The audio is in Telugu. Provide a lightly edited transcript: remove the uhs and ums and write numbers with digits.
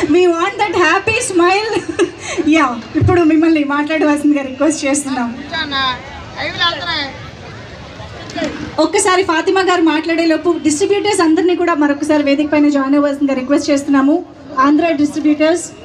We want that happy smile. Yeah, ఇప్పుడు మిమ్మల్ని మాట్లాడవలసిందిగా రిక్వెస్ట్ చేస్తున్నాం. ఒక్కసారి ఫాతిమా గారు మాట్లాడేలోపు డిస్ట్రిబ్యూటర్స్ అందరినీ కూడా మరొకసారి వేదిక పైన జాయిన్ అవ్వాల్సిందిగా రిక్వెస్ట్ చేస్తున్నాము. ఆంధ్ర డిస్ట్రిబ్యూటర్స్